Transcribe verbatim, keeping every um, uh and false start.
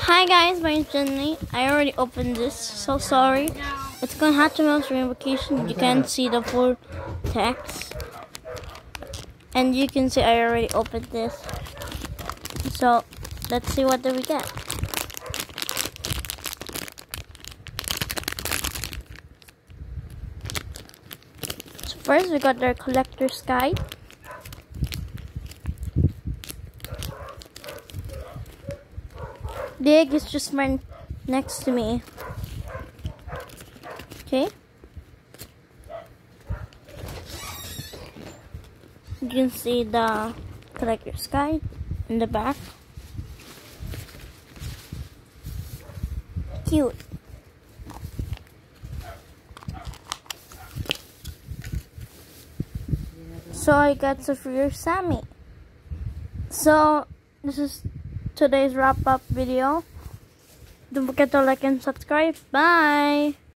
Hi guys, my name's Jenny. I already opened this, so sorry. It's called Hatchimals rainbowcation. You can see the full text. And you can see I already opened this. So, let's see what do we get. So first we got their collector's guide. The egg is just right next to me. Okay. You can see the collector's guide in the back. Cute. So I got some for your Sammy. So this is today's wrap up video. Don't forget to like and subscribe. Bye.